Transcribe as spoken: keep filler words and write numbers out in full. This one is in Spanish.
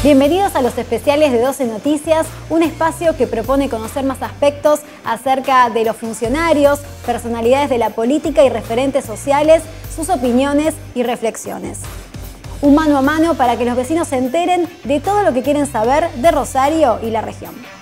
Bienvenidos a los especiales de doce Noticias, un espacio que propone conocer más aspectos acerca de los funcionarios, personalidades de la política y referentes sociales, sus opiniones y reflexiones. Un mano a mano para que los vecinos se enteren de todo lo que quieren saber de Rosario y la región.